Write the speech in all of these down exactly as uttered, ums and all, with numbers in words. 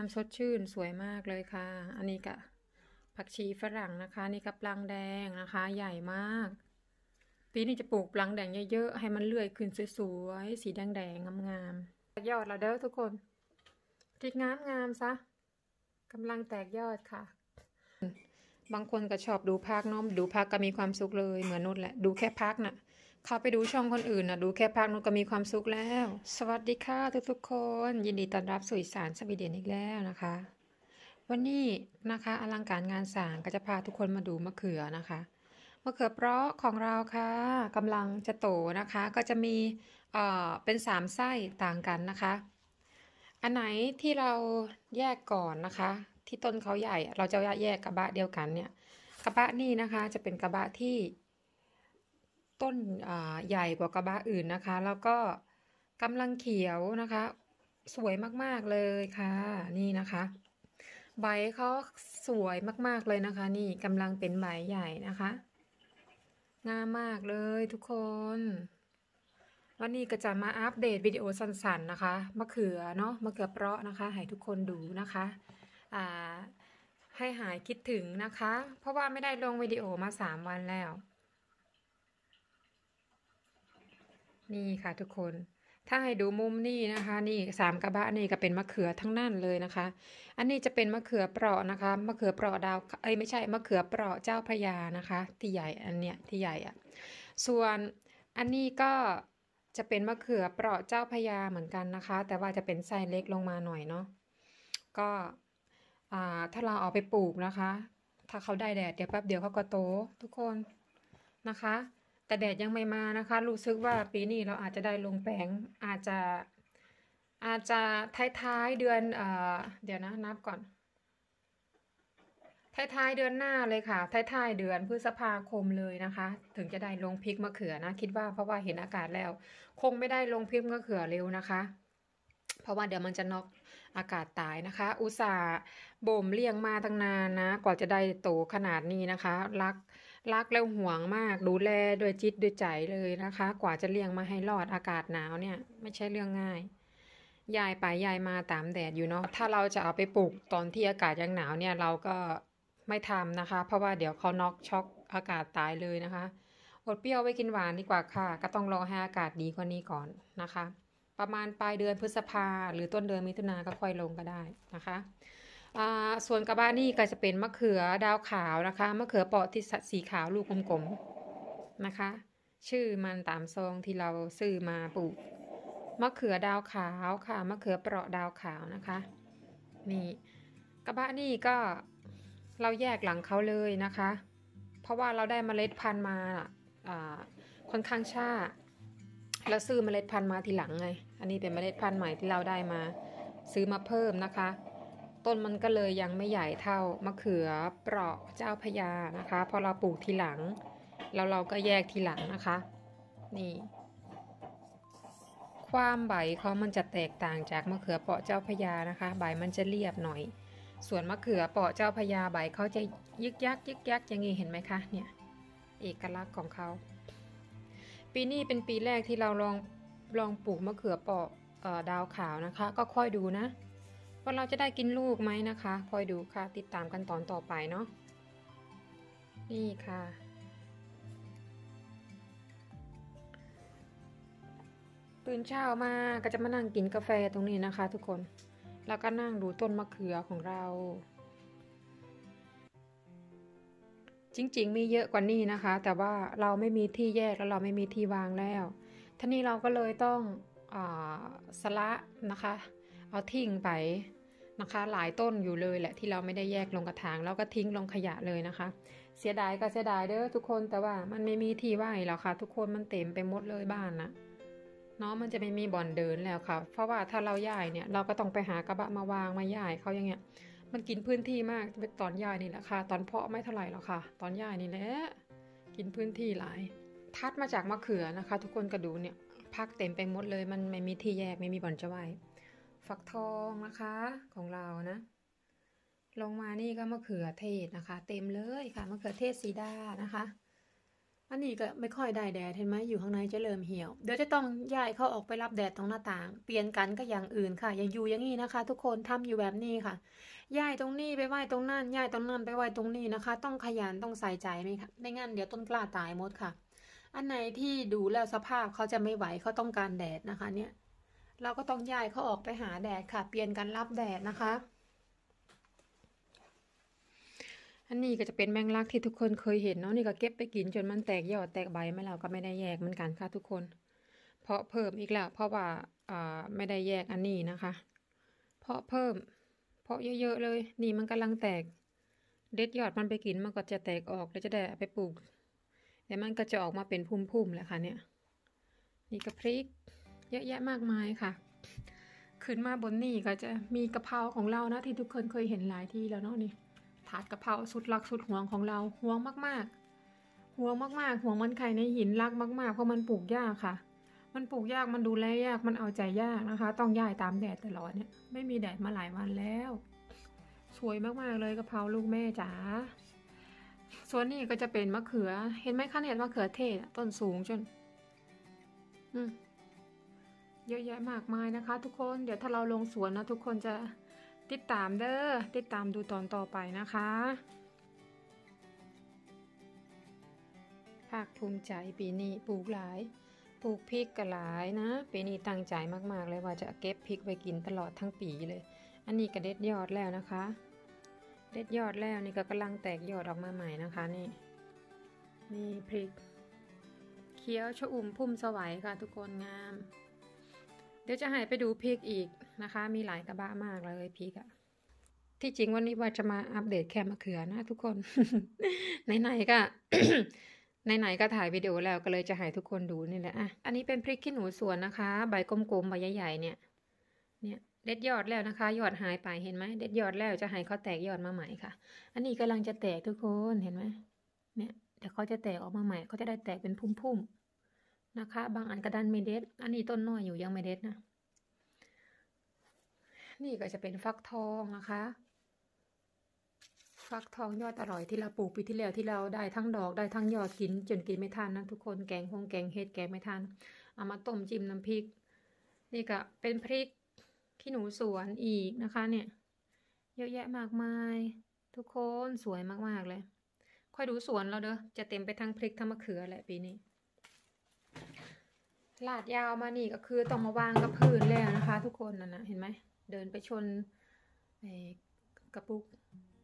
ามสดชื่นสวยมากเลยค่ะอันนี้ก็ผักชีฝรั่งนะคะนี่ก็ปลังแดงนะคะใหญ่มากปีนี้จะปลูกปลังแดงเยอะๆให้มันเลื่อยขึ้นสวยๆสีแดงๆงามๆแตกยอดแล้วเด้อทุกคนพริกงามงามซะกำลังแตกยอดค่ะบางคนก็ชอบดูพักเนาะดูพักก็มีความสุขเลยเหมือนนุชแหละดูแค่พักน่ะเข้าไปดูช่องคนอื่นนะดูแค่พักนุชก็มีความสุขแล้วสวัสดีค่ะทุกๆคนยินดีต้อนรับสู่อีสานสวีเดนอีกแล้วนะคะวันนี้นะคะอลังการงานสร้างก็จะพาทุกคนมาดูมะเขือนะคะมะเขือเปราะของเราค่ะกำลังจะโตนะคะก็จะมีเอ่อเป็นสามไส้ต่างกันนะคะอันไหนที่เราแยกก่อนนะคะที่ต้นเขาใหญ่เราจะแยกกระบะเดียวกันเนี่ยกระบะนี่นะคะจะเป็นกระบะที่ต้นใหญ่กว่ากระบะอื่นนะคะแล้วก็กำลังเขียวนะคะสวยมากๆเลยค่ะนี่นะคะใบเขาสวยมากๆเลยนะคะนี่กำลังเป็นใบใหญ่นะคะงามมากเลยทุกคนวันนี้ก็จะมาอัปเดตวิดีโอสั้นๆนะคะมะเขือเนาะมะเขือเปราะนะคะให้ทุกคนดูนะคะอ่าให้หายคิดถึงนะคะเพราะว่าไม่ได้ลงวิดีโอมาสามวันแล้วนี่ค่ะทุกคนถ้าให้ดูมุมนี่นะคะนี่สามกระบะนี่ก็เป็นมะเขือทั้งนั้นเลยนะคะอันนี้จะเป็นมะเขือเปราะนะคะมะเขือเปราะดาวเอ้ยไม่ใช่มะเขือเปราะเจ้าพระยานะคะที่ใหญ่อันเนี้ยที่ใหญ่อ่ะส่วนอันนี้ก็จะเป็นมะเขือเปราะเจ้าพระยาเหมือนกันนะคะแต่ว่าจะเป็นไซส์เล็กลงมาหน่อยเนาะก็อ่าถ้าเราเอาไปปลูกนะคะถ้าเขาได้แดดเดี๋ยวแป๊บเดียวเขาก็โตทุกคนนะคะแต่แดดยังไม่มานะคะรู้สึกว่าปีนี้เราอาจจะได้ลงแปลงอาจจะอาจจะท้ายๆเดือนเอ่อเดี๋ยวนะนับก่อนท้ายๆเดือนหน้าเลยค่ะท้ายๆเดือนพฤษภาคมเลยนะคะถึงจะได้ลงพริกมะเขือนะคิดว่าเพราะว่าเห็นอากาศแล้วคงไม่ได้ลงพริกมะเขือเร็วนะคะเพราะว่าเดี๋ยวมันจะน็อกอากาศตายนะคะอุตส่าห์บ่มเลี้ยงมาตั้งนานนะกว่าจะได้โตขนาดนี้นะคะรักรักแล้วห่วงมากดูแลด้วยจิตด้วยใจเลยนะคะกว่าจะเลี้ยงมาให้รอดอากาศหนาวเนี่ยไม่ใช่เรื่องง่ายยายไปยายมาตามแดดอยู่เนาะถ้าเราจะเอาไปปลูกตอนที่อากาศยังหนาวเนี่ยเราก็ไม่ทำนะคะเพราะว่าเดี๋ยวเขาน็อกช็อกอากาศตายเลยนะคะอดเปรี้ยวไว้กินหวานดีกว่าค่ะก็ต้องรอให้อากาศดีกว่านี้ก่อนนะคะประมาณปลายเดือนพฤษภาหรือต้นเดือนมิถุนาก็ค่อยลงก็ได้นะคะส่วนกระบะนี่ก็จะเป็นมะเขือดาวขาวนะคะมะเขือเปราะที่สีขาวลูกกลมๆนะคะชื่อมันตามซองที่เราซื้อมาปลูกมะเขือดาวขาวค่ะมะเขือเปราะดาวขาวนะคะนี่กระบะนี่ก็เราแยกหลังเขาเลยนะคะเพราะว่าเราได้เมล็ดพันธุ์มาค่อนข้างช้าแล้วซื้อเมล็ดพันธุ์มาทีหลังไงอันนี้เป็นเมล็ดพันธุ์ใหม่ที่เราได้มาซื้อมาเพิ่มนะคะต้นมันก็เลยยังไม่ใหญ่เท่ามะเขือเปราะเจ้าพระยานะคะพอเราปลูกทีหลังแล้วเราก็แยกทีหลังนะคะนี่ความใบเขามันจะแตกต่างจากมะเขือเปราะเจ้าพระยานะคะใบมันจะเรียบหน่อยส่วนมะเขือเปราะเจ้าพระยาใบเขาจะยึกยักยึกยักอย่างนี้เห็นไหมคะเนี่ยเอกลักษณ์ของเขาปีนี้เป็นปีแรกที่เราลองลองปลูกมะเขือเปราะดาวขาวนะคะก็ค่อยดูนะว่าเราจะได้กินลูกไหมนะคะคอยดูค่ะติดตามกันตอนต่อไปเนาะนี่ค่ะตื่นเช้ามาก็จะมานั่งกินกาแฟตรงนี้นะคะทุกคนแล้วก็นั่งดูต้นมะเขือของเราจริงๆมีเยอะกว่านี้นะคะแต่ว่าเราไม่มีที่แยกแล้วเราไม่มีที่วางแล้วท่านี้เราก็เลยต้องอ่าสละนะคะเอาทิ้งไปนะคะหลายต้นอยู่เลยแหละที่เราไม่ได้แยกลงกระถางแล้วก็ทิ้งลงขยะเลยนะคะเสียดายก็เสียดายเด้อทุกคนแต่ว่ามันไม่มีที่ว่างแล้วค่ะทุกคนมันเต็มไปหมดเลยบ้านนะเนาะมันจะไม่มีบ่อนเดินแล้วค่ะเพราะว่าถ้าเราย้ายเนี่ยเราก็ต้องไปหากระบะมาวางมาย้ายเขาอย่างเงี้ยมันกินพื้นที่มากตอนย้ายนี่แหละค่ะตอนเพาะไม่เท่าไหร่หรอกค่ะตอนย้ายนี่แหละกินพื้นที่หลายทัดมาจากมะเขือนะคะทุกคนกระดูเนี่ยพักเต็มไปหมดเลยมันไม่มีที่แยกไม่มีบ่อนจะไว้ฝักทองนะคะของเรานะลงมานี่ก็มะเขือเทศนะคะเต็มเลยค่ะมะเขือเทศสีดานะคะมอันนี้ก็ไม่ค่อยได้แดดเห็นไหมอยู่ข้างในจะเริ่มเหี่ยวเดี๋ยวจะต้องย้ายเขาออกไปรับแดดตรงหน้าต่างเปลี่ยนกันก็อย่างอื่นค่ะอย่าอยู่อย่างนี้นะคะ ทุกคนทำอยู่แบบนี้ค่ะย้ายตรงนี้ไปไว้ตรงนั่นย้ายตรงนั่นไปไว้ตรงนี้นะคะ ต้องขยันต้องใส่ใจไหมคะไม่งั้นเดี๋ยวต้นกล้าตายหมดค่ะอันไหนที่ดูแล้วสภาพเขาจะไม่ไหวเขาต้องการแดดนะคะเนี่ยเราก็ต้องย้ายเขาออกไปหาแดดค่ะ เปลี่ยนกันรับแดดนะคะอันนี้ก็จะเป็นแมงลักที่ทุกคนเคยเห็นเนาะนี่ก็เก็บไปกินจนมันแตกยอดแตกใบไม่แล้วก็ไม่ได้แยกเหมือนกันค่ะทุกคนเพาะเพิ่มอีกแล้วเพราะว่าอ่าไม่ได้แยกอันนี้นะคะเพาะเพิ่มเพาะเยอะๆเลยนี่มันกำลังแตกเด็ดยอดมันไปกินมันก็จะแตกออกแล้วจะได้ไปปลูกแล้วมันก็จะออกมาเป็นพุ่มๆแหละค่ะเนี่ยนี่กระพริกเยอะแยะมากมายค่ะขึ้นมาบนนี่ก็จะมีกะเพราของเรานะที่ทุกคนเคยเห็นหลายที่แล้วเนาะนี่ถาดกะเพราสุดรักสุดห่วงของเราห่วงมากๆห่วงมากๆห่วงมันไข่ในหินรักมากๆเพราะมันปลูกยากค่ะมันปลูกยากมันดูแลยากมันเอาใจยากนะคะต้องย้ายตามแดดตลอดเนี่ยไม่มีแดดมาหลายวันแล้วสวยมากๆเลยกะเพราลูกแม่จ๋าส่วนนี้ก็จะเป็นมะเขือเห็นไหมคะเนี่ยมะเขือเทศต้นสูงจนอืมเยอะแยะมากมายนะคะทุกคนเดี๋ยวถ้าเราลงสวนนะทุกคนจะติดตามเด้อติดตามดูตอนต่อไปนะคะภาคภูมิใจปีนี้ปลูกหลายปลูกพริกก็หลายนะปีนี้ตั้งใจมากๆเลยว่าจะเก็บพริกไว้กินตลอดทั้งปีเลยอันนี้ก็เด็ดยอดแล้วนะคะเด็ดยอดแล้วนี่ก็กำลังแตกยอดออกมาใหม่นะคะนี่นี่พริกเขียวชอุ่มพุ่มสวัยค่ะทุกคนงามเดี๋ยวจะให้ไปดูพริกอีกนะคะมีหลายกระบะมากเลยพริกอะที่จริงวันนี้ว่าจะมาอัปเดตแค่มะเขือนะทุกคน ไหนๆก็ ไหนๆก็ถ่ายวิดีโอแล้วก็เลยจะให้ทุกคนดูนี่แหละอ่ะอันนี้เป็นพริกขี้หนูสวนนะคะใบกลมๆใบใหญ่ๆเนี่ยเนี่ยเด็ดยอดแล้วนะคะยอดหายไปเห็นไหมเด็ดยอดแล้วจะให้เขาแตกยอดมาใหม่ค่ะอันนี้กำลังจะแตกทุกคนเห็นไหมเนี่ยเดี๋ยวเขาจะแตกออกมาใหม่เขาจะได้แตกเป็นพุ่มๆนะคะบางอันกระดันไม่เด็ดอันนี้ต้นน้อยอยู่ยังไม่เด็ดนะนี่ก็จะเป็นฟักทองนะคะฟักทองยอดอร่อยที่เราปลูกปีที่แล้วที่เราได้ทั้งดอกได้ทั้งยอดกินจนกินไม่ทันนะทุกคนแกงฮงแกงเห็ดแกงไม่ทันเอามาต้มจิ้มน้ำพริกนี่ก็เป็นพริกขี้หนูสวนอีกนะคะเนี่ยเยอะแยะมากมายทุกคนสวยมากๆเลยค่อยดูสวนเราเด้อจะเต็มไปทั้งพริกทั้งมะเขือแหละปีนี้ลาดยาวมานี่ก็คือต้องมาวางกับพื้นแล้วนะคะทุกคนนั่นนะเห็นไหมเดินไปชนไอ้กระปุก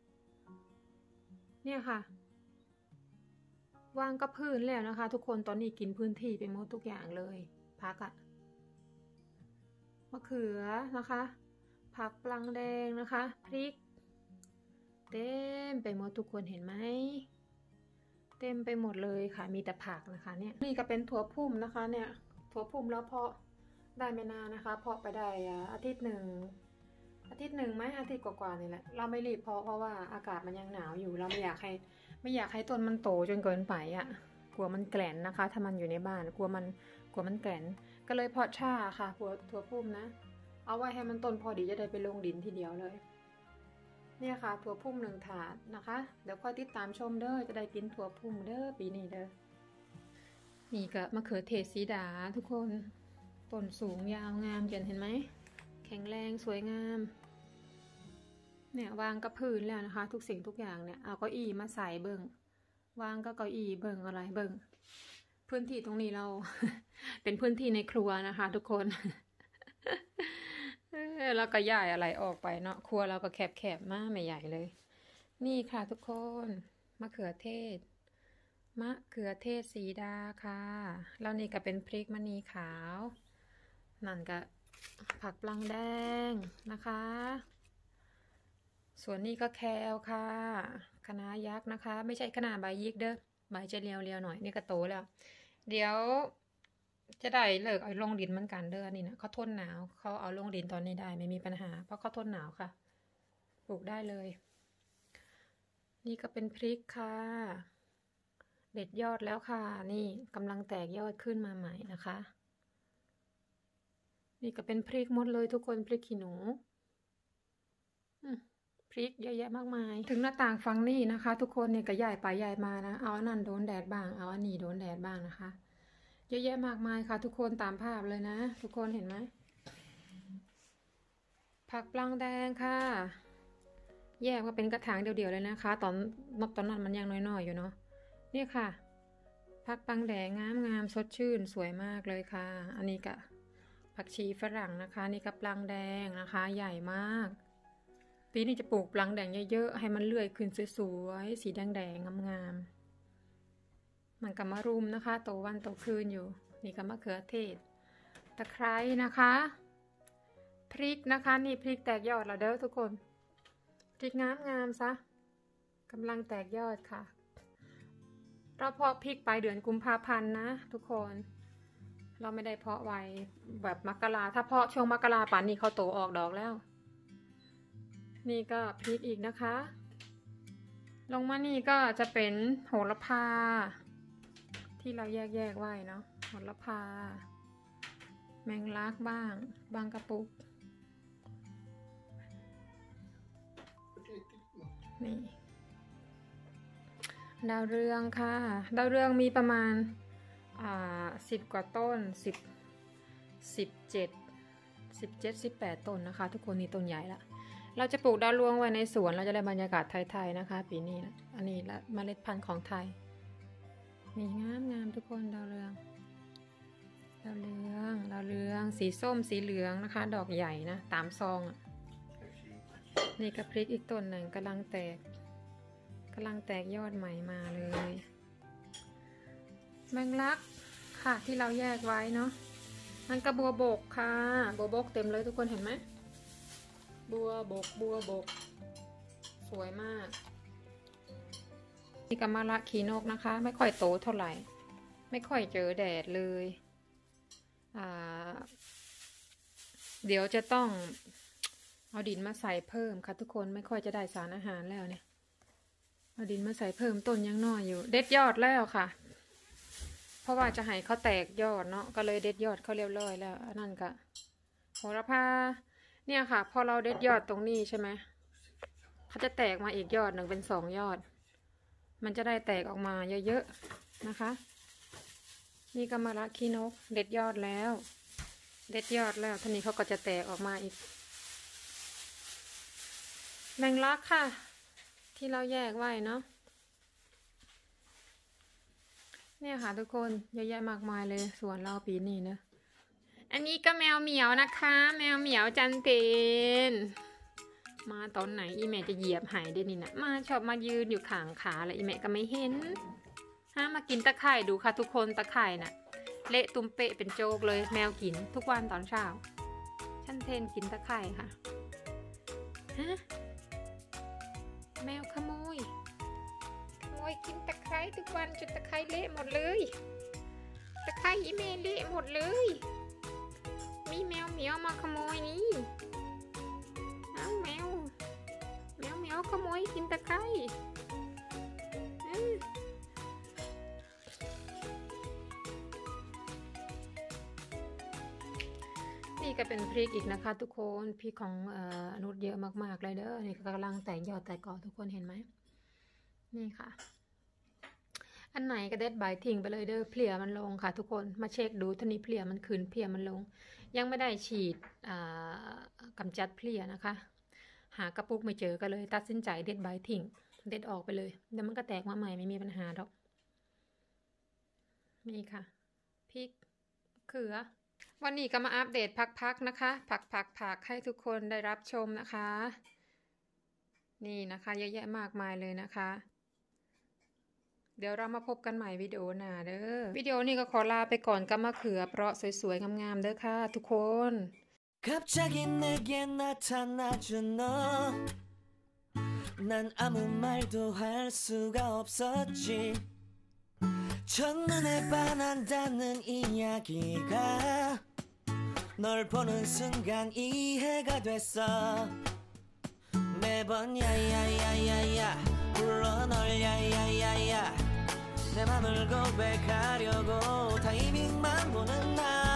เนี่ยค่ะวางกับพื้นแล้วนะคะทุกคนตอนนี้กินพื้นที่ไปหมดทุกอย่างเลยพักอะมะเขือนะคะผักปลังแดงนะคะพริกเต็มไปหมดทุกคนเห็นไหมเต็มไปหมดเลยค่ะมีแต่ผักนะคะเนี่ยนี่ก็เป็นถั่วพุ่มนะคะเนี่ยถั่วพุ่มแล้วเพาะได้ไม่นานนะคะเพาะไปได้อาทิตย์หนึ่งอาทิตย์หนึ่งไหมอาทิตย์กว่าๆนี่แหละเราไม่รีบเพาะเพราะว่าอากาศมันยังหนาวอยู่เราไม่อยากให้ไม่อยากให้ต้นมันโตจนเกินไปอ่ะกลัวมันแกลนนะคะถ้ามันอยู่ในบ้านกลัวมันกลัวมันแกลนก็เลยเพาะช้าค่ะถั่วถั่วพุ่มนะเอาไว้ให้มันต้นพอดีจะได้ไปลงดินทีเดียวเลยเนี่ยค่ะถั่วพุ่มหนึ่งถาดนะคะเดี๋ยวค่อยติดตามชมเด้อจะได้กินถั่วพุ่มเด้อปีนี้เด้อนี่ก็มะเขือเทศสีดาทุกคนต้นสูงยาวงามเห็นไหมแข็งแรงสวยงามเนี่ยวางกับพื้นแล้วนะคะทุกสิ่งทุกอย่างเนี่ยเอาเก้าอี้มาใส่เบิ่งวางก็เก้าอี้เบิ่งอะไรเบิ่งพื้นที่ตรงนี้เรา เป็นพื้นที่ในครัวนะคะทุกคน แล้วก็ย้ายอะไรออกไปเนาะครัวเราก็แคบๆมากไม่ใหญ่เลยนี่ค่ะทุกคนมะเขือเทศมะเขือเทศสีดาค่ะแล้วนี่ก็เป็นพริกมณีขาวนั่นก็ผักปลังแดงนะคะส่วนนี้ก็แคลค่ะคะน้ายักษ์นะคะไม่ใช่คะน้าใบยิกเด้อใบจะเรียวๆหน่อยนี่ก็โตแล้วเดี๋ยวจะได้เลิกเอาลงดินเหมือนกันเด้อนี่นะเขาทนหนาวเขาเอาลงดินตอนนี้ได้ไม่มีปัญหาเพราะเขาทนหนาวค่ะปลูกได้เลยนี่ก็เป็นพริกค่ะเด็ดยอดแล้วค่ะนี่กำลังแตกยอดขึ้นมาใหม่นะคะนี่ก็เป็นพริกหมดเลยทุกคนพริกขี้หนูพริกเยอะแยะมากมายถึงหน้าต่างฝั่งนี้นะคะ ทุกคนเนี่ยก็ย้ายไปย้ายมานะเอาอันนั้นโดนแดดบ้างเอาอันนี้โดนแดดบ้างนะคะเยอะแยะมากมายค่ะ ทุกคนตามภาพเลยนะทุกคนเห็นไหมผักปลังแดงค่ะแยกมาเป็นกระถางเดี่ยวๆเลยนะคะ ตอนตอนนั้นมันยังน้อยๆอยู่เนาะนี่ค่ะผักปลังแดงงามๆสดชื่นสวยมากเลยค่ะอันนี้ก็ผักชีฝรั่งนะคะนี่ก็ปลังแดงนะคะใหญ่มากปีนี้จะปลูกปลังแดงเยอะๆให้มันเลื่อยขึ้นสวยๆสีแดงๆงามๆมันก็มารุมนะคะโตวันโตคืนอยู่นี่ก็มะเขือเทศตะไคร้นะคะพริกนะคะนี่พริกแตกยอดแล้วเด้อทุกคนพริกงามงามซะกำลังแตกยอดค่ะเราเพาะพริกไปเดือนกุมภาพันธ์นะทุกคนเราไม่ได้เพาะไว้แบบมกราถ้าเพาะช่วงมกราป่านนี้เขาโตออกดอกแล้วนี่ก็พริกอีกนะคะลงมานี่ก็จะเป็นโหระพาที่เราแยกๆไว้เนาะโหระพาแมงลักบ้างบางกระปุกนี่ดาวเรืองค่ะดาวเรืองมีประมาณอ่าสิบกว่าต้นสิบสิบเจ็ดสิบเจ็ดสิบแปดต้นนะคะทุกคนนี่ต้นใหญ่ละเราจะปลูกดาวเรืองไว้ในสวนเราจะได้บรรยากาศไทยๆนะคะปีนี้นะอันนี้ละเมล็ดพันธุ์ของไทยนี่งามงามทุกคนดาวเรืองดาวเรืองดาวเรืองสีส้มสีเหลืองนะคะดอกใหญ่นะตามซองอ่ะนี่กระพริกอีกต้นหนึ่งกำลังแตกกำลังแตกยอดใหม่มาเลยแมงลักค่ะที่เราแยกไว้เนาะมันกระบัวบกค่ะบัวบกเต็มเลยทุกคนเห็นไหมบัวบกบัวบกสวยมากนี่กมะละขีนกนะคะไม่ค่อยโตเท่าไหร่ไม่ค่อยเจอแดดเลยอ่าเดี๋ยวจะต้องเอาดินมาใส่เพิ่มค่ะทุกคนไม่ค่อยจะได้สารอาหารแล้วเนี่ยเอาดินมาใส่เพิ่มต้นยังน้อยอยู่เด็ดยอดแล้วค่ะเพราะว่าจะให้เขาแตกยอดเนาะก็เลยเด็ดยอดเขาเรียบร้อยแล้วอันนั้นก็โหระพาเนี่ยค่ะพอเราเด็ดยอดตรงนี้ใช่ไหมเขาจะแตกมาอีกยอดหนึ่งเป็นสองยอดมันจะได้แตกออกมาเยอะๆนะคะนี่ก็มะละขี้นกเด็ดยอดแล้วเด็ดยอดแล้วทีนี้เขาก็จะแตกออกมาอีกแมงลักค่ะที่เราแยกไว้เนาะเนี่ยค่ะทุกคนเยอะแยะมากมายเลยสวนเราปีนี้นะอันนี้ก็แมวเหมียวนะคะแมวเหมียวจันเตนมาตอนไหนอีแม่จะเหยียบหายได้นี่นะมาชอบมายืนอยู่ข้างขาแล้วอีแม่ก็ไม่เห็นฮะมากินตะไคร่ดูค่ะทุกคนตะไคร่น่ะเละตุ้มเปะเป็นโจกเลยแมวกินทุกวันตอนเช้าจันเทนกินตะไคร่ค่ะฮะแมวขโมยขโมยกินตะไคร้ทุกวันจนตะไคร้เละหมดเลยตะไคร้อีเมเละหมดเลยมีแมวเหมียวมาขโมยนี่อ้าวแมวแมวเหมียวขโมยกินตะไคร้นี่ก็เป็นพริกอีกนะคะทุกคนพริกของเอ่อนุชเยอะมากๆเลยเด้อนี่กำลังแตกยอดแตกกอทุกคนเห็นไหมนี่ค่ะอันไหนก็เด็ดใบทิ้งไปเลยเด้อเพลียมันลงค่ะทุกคนมาเช็คดูท่านี้เพลียมันขึ้นเพลียมันลงยังไม่ได้ฉีดกำจัดเพลียนะคะหากระปุกไม่เจอก็เลยตัดสินใจเด็ดใบทิ้งเด็ดออกไปเลยเดี๋ยวมันก็แตกมาใหม่ไม่มีปัญหาหรอกนี่ค่ะพริกเขือวันนี้ก็มาอัปเดตพักๆนะคะผักๆๆให้ทุกคนได้รับชมนะคะนี่นะคะเยอะแยะมากมายเลยนะคะเดี๋ยวเรามาพบกันใหม่วิดีโอหน้าเด้อวิดีโอนี้ก็ขอลาไปก่อนกับมะเขือเปราะสวยๆงามๆเด้อค่ะทุกคน 내 맘을 고백하려고 타이밍만 보는 나